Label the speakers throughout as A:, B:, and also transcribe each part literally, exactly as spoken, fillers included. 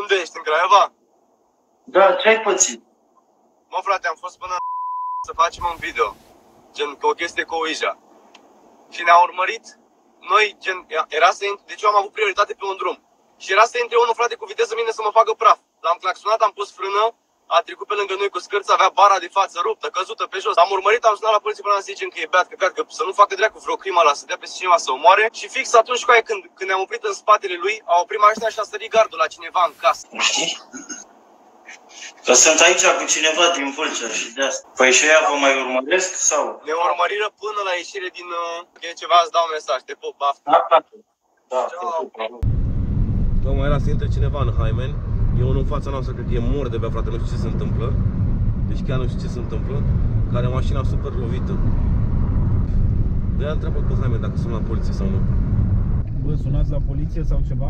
A: Unde ești? În Craiova?
B: Da, ce-ai pățit?
A: Mă, frate, am fost până să facem un video. Gen, că o chestie cu Ouija. Și ne-a urmărit. Noi, gen, era să intre, deci eu am avut prioritate pe un drum. Și era să intre unul, frate, cu viteză mine să mă facă praf. L-am claxonat, am pus frână, a trecut pe lângă noi cu scârță, avea bara de față ruptă, căzută pe jos. Am urmărit, am sunat la poliție până să zicem că e beat, căcat, că să nu facă dracu vreo crimă la să dea pe cineva să omoare. Și fix atunci cu aia, când, când ne-am oprit în spatele lui, a oprit mașina și a sărit gardul la cineva în casă.
B: Știi? Că sunt aici cu cineva din Vâlcea și de asta. Păi și ea vă mai urmăresc sau?
A: Ne urmăriră până la ieșire din... Că e ceva, îți dau un mesaj, te pup, baftă.
B: Da, da. Da,
C: tocmai era să intre cineva în Haimen. E unul în fața noastră, cred că e mort de bea, frate, nu știu ce se întâmplă. Deci chiar nu știu ce se întâmplă. Care mașina super lovită. De-aia întreabă pe Haimen dacă sunt la poliție sau nu.
D: Bă, sunați la poliție sau ceva?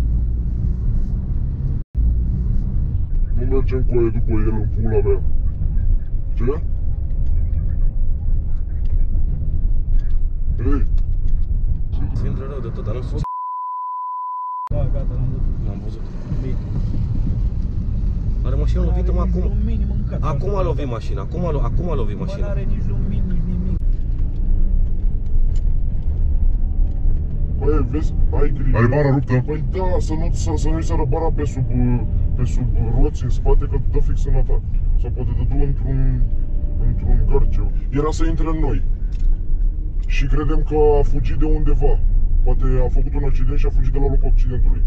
E: Nu mergem cu aia după el în pula mea. Ce? Ei!
C: Se intră rău de tot, dar nu știu.
D: Da, gata, l-am văzut.
C: L-am văzut.
D: Bine.
C: Are mașina lovită, mă, acum.
D: Minim în cat,
C: Acum a lovit mașina, acum a, acum a lovit
D: Bă,
C: mașina.
D: n-are nici lumini, nici nimic.
E: Băi, vezi? Ai grijă. Are bara ruptă? Păi da, să nu, să, să nu-i sară bara pe sub, pe sub roți în spate, că dă fix în ta. Sau poate dă tu într-un, într-un gărciu. Era să intre în noi. Și credem că a fugit de undeva. Poate a făcut un accident și a fugit de la locul accidentului.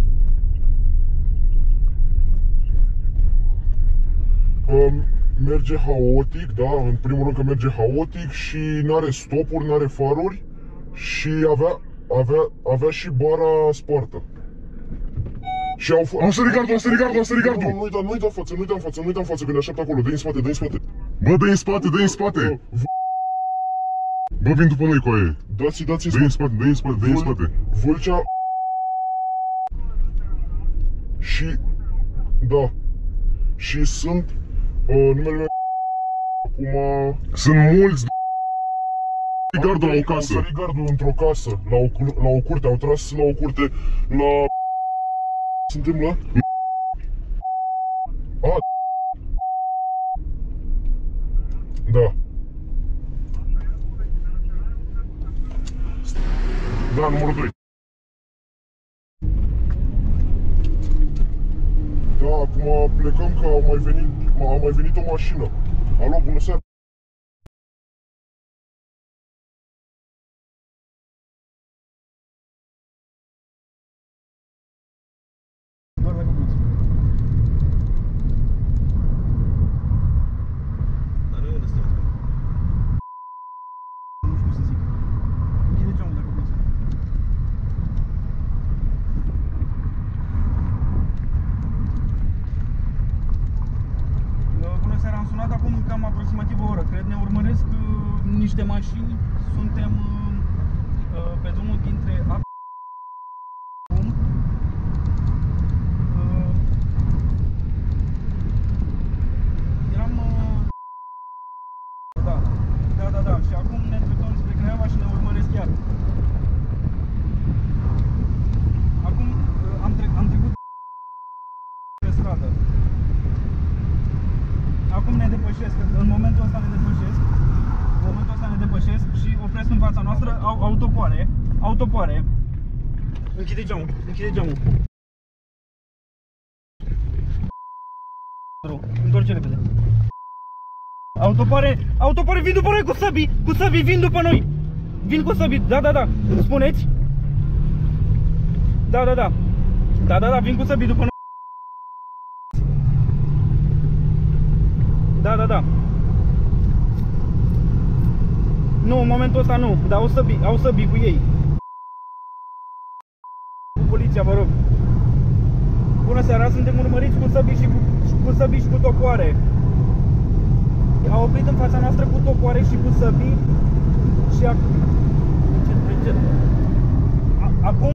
E: Um, merge haotic, da, în primul rând că merge haotic și n-are stopuri, n-are faruri și avea, avea, avea și bara spartă. Și au fost... Am sărit gardul, am sărit gardul, am sărit gardul! Nu-i da, nu-i da în față, nu-i da în față, nu-i da în față, că ne așteaptă acolo, dă-i în spate, dă-i în spate. Bă, dă-i în spate, dă-i în spate! Bă, vin după noi cu aia. Dați-i, dați-i în spate, dă-i în spate, dă-i în spate. Vâlcea... Și... Da. Și sunt... Uh, numele meu... Acum... Sunt mulți... Gardul la o casă. Au sărit gardul într-o casă, la o, la o curte, au tras la o curte, la... Se întâmplă? A. Da. Da, numărul doi. Da, acum plecăm că a mai venit, a mai venit o mașină. Alo, bună seara.
D: Doar dacă poți.
C: Dar noi unde stăm?
D: Nu știu să zic. Închide geamul dacă poți. Bună seara, am sunat acum cam aproximativ o oră. Cred ne urmăresc uh, niște mașini. Suntem uh, uh, pe drumul dintre A. Eram... Uh, da, da, da, da. Și acum ne îndreptăm spre Craiova și ne urmăresc chiar. Acum uh, am, tre am trecut pe stradă. Acum ne depășesc, în momentul ăsta ne depășesc. În momentul ăsta ne depășesc și opresc în fața noastră au, autopoare. Autopoare. Închide geamul, închide geamul. Întoarce repede. Autopoare, autopoare, vin după noi cu săbii, cu săbii, vin după noi. Vin cu săbii, da, da, da. Spuneți? Da, da, da. Da, da, da, vin cu săbii după noi. Da, da, da. Nu, în momentul ăsta nu, dar au săbii, au săbii cu ei. Cu poliția, vă rog. Bună seara, suntem urmăriți cu săbii și cu, cu săbii și cu topoare. Au oprit în fața noastră cu topoare și cu săbii și ac... Acum